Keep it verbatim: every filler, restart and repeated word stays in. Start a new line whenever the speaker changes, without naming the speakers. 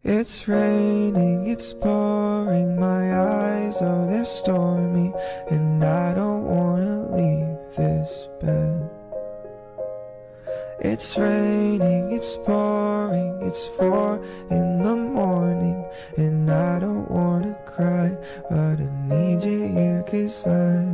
It's raining, it's pouring, my eyes, oh they're stormy, and I don't wanna leave this bed. It's raining, it's pouring, it's four in the morning, and I don't wanna cry, but I need you here 'cause I'm